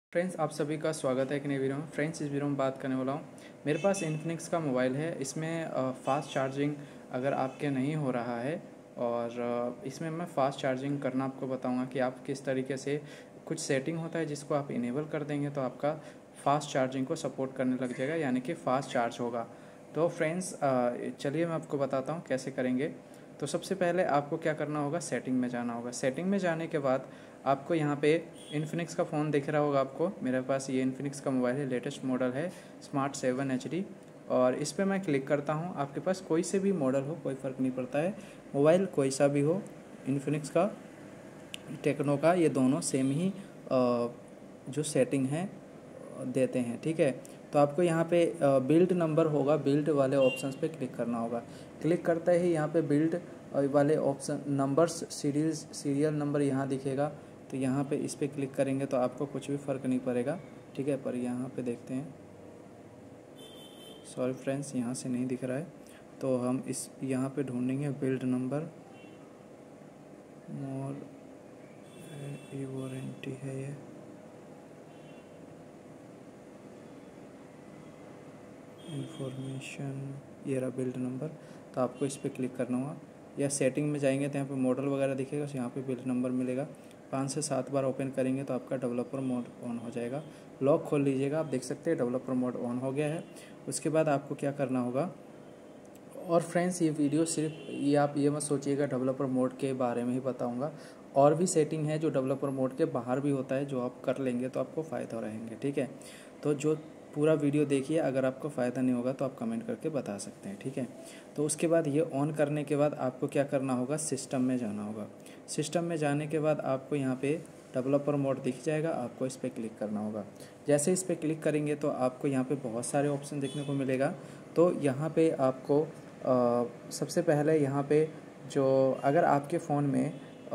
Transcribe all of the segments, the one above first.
Friends, आप सभी का स्वागत है एक नई वीडियो में। फ्रेंड्स, इस वीडियो में बात करने वाला हूँ। मेरे पास इन्फिनिक्स का मोबाइल है। इसमें फ़ास्ट चार्जिंग अगर आपके नहीं हो रहा है और इसमें मैं फ़ास्ट चार्जिंग करना आपको बताऊँगा कि आप किस तरीके से कुछ सेटिंग होता है जिसको आप इनेबल कर देंगे तो आपका फ़ास्ट चार्जिंग को सपोर्ट करने लग जाएगा, यानी कि फ़ास्ट चार्ज होगा। तो फ्रेंड्स, चलिए मैं आपको बताता हूँ कैसे करेंगे। तो सबसे पहले आपको क्या करना होगा, सेटिंग में जाना होगा। सेटिंग में जाने के बाद आपको यहाँ पे इन्फिनिक्स का फ़ोन दिख रहा होगा आपको। मेरे पास ये इन्फिनिक्स का मोबाइल है, लेटेस्ट मॉडल है स्मार्ट 7 HD। और इस पर मैं क्लिक करता हूँ। आपके पास कोई से भी मॉडल हो, कोई फ़र्क नहीं पड़ता है, मोबाइल कोई सा भी हो, इन्फिनिक्स का, टेक्नो का, ये दोनों सेम ही जो सेटिंग है देते हैं। ठीक है, तो आपको यहाँ पे बिल्ड नंबर होगा, बिल्ड वाले ऑप्शंस पे क्लिक करना होगा। क्लिक करते ही यहाँ पे बिल्ड वाले ऑप्शन नंबर्स, सीरियल नंबर यहाँ दिखेगा। तो यहाँ पे इस पर क्लिक करेंगे तो आपको कुछ भी फ़र्क नहीं पड़ेगा। ठीक है, पर यहाँ पे देखते हैं, सॉरी फ्रेंड्स, यहाँ से नहीं दिख रहा है। तो हम इस यहाँ पे ढूंढेंगे बिल्ड नंबर, मोर ये वारंटी है, ये इंफॉर्मेशन, ये रहा बिल्ड नंबर। तो आपको इस पर क्लिक करना होगा, या सेटिंग में जाएंगे तो यहाँ पे मॉडल वगैरह दिखेगा, तो यहाँ पे बिल्ड नंबर मिलेगा। 5 से 7 बार ओपन करेंगे तो आपका डेवलपर मोड ऑन हो जाएगा। लॉक खोल लीजिएगा, आप देख सकते हैं डेवलपर मोड ऑन हो गया है। उसके बाद आपको क्या करना होगा, और फ्रेंड्स ये वीडियो सिर्फ ये आप ये मत सोचिएगा डेवलपर मोड के बारे में ही बताऊंगा, और भी सेटिंग है जो डेवलपर मोड के बाहर भी होता है, जो आप कर लेंगे तो आपको फ़ायदा रहेंगे। ठीक है, तो जो पूरा वीडियो देखिए, अगर आपको फ़ायदा नहीं होगा तो आप कमेंट करके बता सकते हैं। ठीक है, तो उसके बाद ये ऑन करने के बाद आपको क्या करना होगा, सिस्टम में जाना होगा। सिस्टम में जाने के बाद आपको यहाँ पे डेवलपर मोड दिख जाएगा, आपको इस पर क्लिक करना होगा। जैसे इस पर क्लिक करेंगे तो आपको यहाँ पे बहुत सारे ऑप्शन देखने को मिलेगा। तो यहाँ पे आपको सबसे पहले यहाँ पे जो अगर आपके फ़ोन में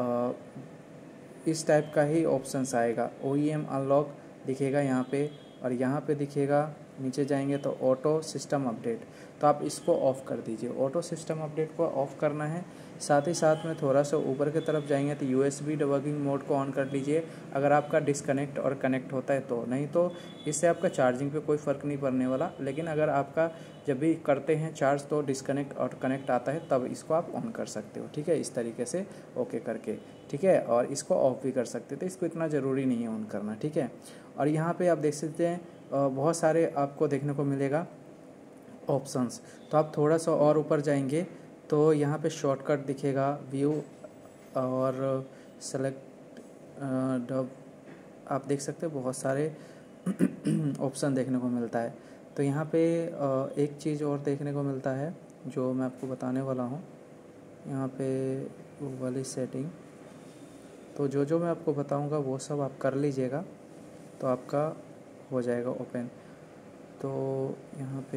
इस टाइप का ही ऑप्शंस आएगा, OEM अनलॉक दिखेगा यहाँ पे, और यहाँ पे दिखेगा, नीचे जाएंगे तो ऑटो सिस्टम अपडेट, तो आप इसको ऑफ़ कर दीजिए। ऑटो सिस्टम अपडेट को ऑफ़ करना है। साथ ही साथ में थोड़ा सा ऊपर की तरफ जाएंगे तो USB डिबगिंग मोड को ऑन कर लीजिए, अगर आपका डिस्कनेक्ट और कनेक्ट होता है तो। नहीं तो इससे आपका चार्जिंग पे कोई फ़र्क नहीं पड़ने वाला, लेकिन अगर आपका जब भी करते हैं चार्ज तो डिस्कनेक्ट और कनेक्ट आता है तब इसको आप ऑन कर सकते हो। ठीक है, इस तरीके से ओके करके। ठीक है, और इसको ऑफ भी कर सकते थे, इसको इतना ज़रूरी नहीं है ऑन करना। ठीक है, और यहाँ पे आप देख सकते हैं बहुत सारे आपको देखने को मिलेगा ऑप्शंस। तो आप थोड़ा सा और ऊपर जाएंगे तो यहाँ पे शॉर्टकट दिखेगा, व्यू और सेलेक्ट डब, आप देख सकते हैं बहुत सारे ऑप्शन देखने को मिलता है। तो यहाँ पे एक चीज़ और देखने को मिलता है जो मैं आपको बताने वाला हूँ। यहाँ पे वो वाली सेटिंग, तो जो मैं आपको बताऊँगा वो सब आप कर लीजिएगा तो आपका हो जाएगा ओपन। तो यहाँ पे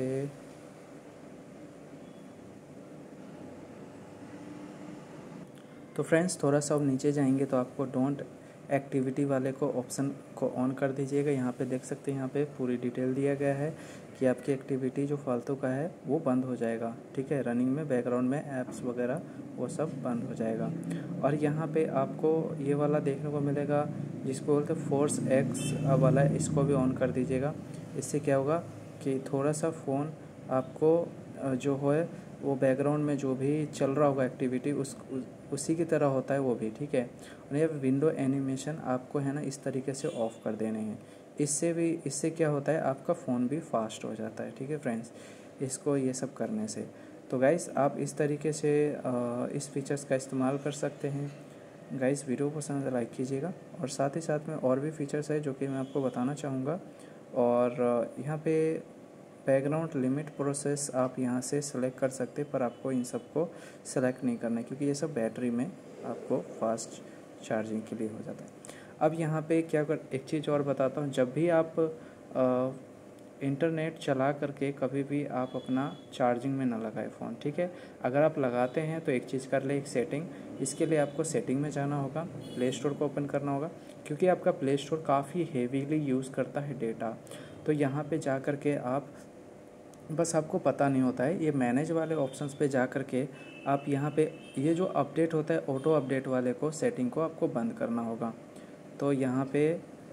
तो फ्रेंड्स थोड़ा सा अब नीचे जाएंगे तो आपको डोंट एक्टिविटी वाले को ऑप्शन को ऑन कर दीजिएगा। यहाँ पे देख सकते हैं, यहाँ पे पूरी डिटेल दिया गया है कि आपकी एक्टिविटी जो फालतू का है वो बंद हो जाएगा। ठीक है, रनिंग में बैकग्राउंड में ऐप्स वगैरह वो सब बंद हो जाएगा। और यहाँ पे आपको ये वाला देखने को मिलेगा जिसको बोलते हैं फोर्स एक्स वाला, इसको भी ऑन कर दीजिएगा। इससे क्या होगा कि थोड़ा सा फ़ोन आपको जो है वो बैकग्राउंड में जो भी चल रहा होगा एक्टिविटी उसी की तरह होता है वो भी। ठीक है, और ये विंडो एनिमेशन आपको है ना इस तरीके से ऑफ़ कर देने हैं। इससे क्या होता है, आपका फ़ोन भी फास्ट हो जाता है। ठीक है फ्रेंड्स, इसको ये सब करने से। तो गाइस आप इस तरीके से इस फीचर्स का इस्तेमाल कर सकते हैं। गाइस वीडियो पसंद है लाइक कीजिएगा, और साथ ही साथ में और भी फीचर्स है जो कि मैं आपको बताना चाहूँगा। और यहाँ पे बैकग्राउंड लिमिट प्रोसेस आप यहाँ से सेलेक्ट कर सकते हैं, पर आपको इन सब को सेलेक्ट नहीं करना है क्योंकि ये सब बैटरी में आपको फास्ट चार्जिंग के लिए हो जाता है। अब यहाँ पे क्या कर, एक चीज़ और बताता हूँ, जब भी आप इंटरनेट चला करके कभी भी आप अपना चार्जिंग में ना लगाए फ़ोन। ठीक है, अगर आप लगाते हैं तो एक चीज़ कर ले, एक सेटिंग, इसके लिए आपको सेटिंग में जाना होगा, प्ले स्टोर को ओपन करना होगा क्योंकि आपका प्ले स्टोर काफ़ी हेवीली यूज़ करता है डेटा। तो यहाँ पे जा कर के आप, बस आपको पता नहीं होता है, ये मैनेज वाले ऑप्शंस पे जा कर के आप यहाँ पे ये जो अपडेट होता है ऑटो अपडेट वाले को, सेटिंग को आपको बंद करना होगा। तो यहाँ पे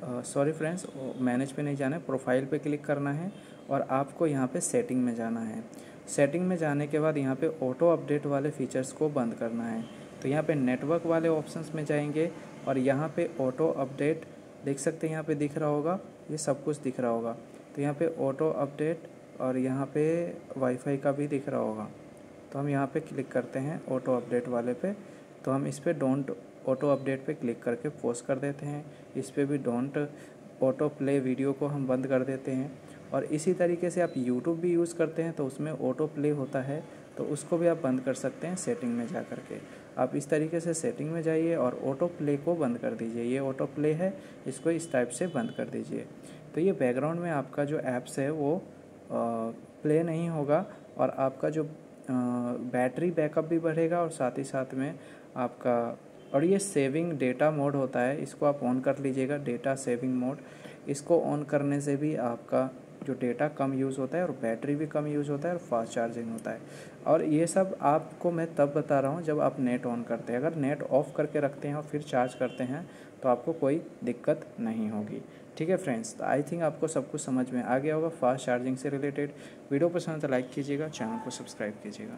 सॉरी फ्रेंड्स, मैनेज पे नहीं जाना है, प्रोफाइल पे क्लिक करना है और आपको यहाँ पे सेटिंग में जाना है। सेटिंग में जाने के बाद यहाँ पे ऑटो अपडेट वाले फीचर्स को बंद करना है। तो यहाँ पे नेटवर्क वाले ऑप्शंस में जाएंगे और यहाँ पे ऑटो अपडेट देख सकते हैं, यहाँ पे दिख रहा होगा, ये सब कुछ दिख रहा होगा। तो यहाँ पे ऑटो अपडेट और यहाँ पे वाईफाई का भी दिख रहा होगा। तो हम यहाँ पे क्लिक करते हैं ऑटो अपडेट वाले पे। तो हम इस पर डोंट ऑटो अपडेट पे क्लिक करके पॉज कर देते हैं। इस पर भी डोंट ऑटो प्ले वीडियो को हम बंद कर देते हैं। और इसी तरीके से आप यूट्यूब भी यूज़ करते हैं तो उसमें ऑटो प्ले होता है, तो उसको भी आप बंद कर सकते हैं सेटिंग में जा कर के। आप इस तरीके से सेटिंग में जाइए और ऑटो प्ले को बंद कर दीजिए। ये ऑटो प्ले है, इसको इस टाइप से बंद कर दीजिए। तो ये बैकग्राउंड में आपका जो ऐप्स है वो प्ले नहीं होगा और आपका जो बैटरी बैकअप भी बढ़ेगा और साथ ही साथ में आपका, और ये सेविंग डेटा मोड होता है, इसको आप ऑन कर लीजिएगा, डेटा सेविंग मोड। इसको ऑन करने से भी आपका जो डेटा कम यूज़ होता है और बैटरी भी कम यूज़ होता है और फास्ट चार्जिंग होता है। और ये सब आपको मैं तब बता रहा हूँ जब आप नेट ऑन करते हैं। अगर नेट ऑफ़ करके रखते हैं और फिर चार्ज करते हैं तो आपको कोई दिक्कत नहीं होगी। ठीक है फ्रेंड्स, तो आई थिंक आपको सब कुछ समझ में आ गया होगा फास्ट चार्जिंग से रिलेटेड। वीडियो पसंद तो लाइक कीजिएगा, चैनल को सब्सक्राइब कीजिएगा।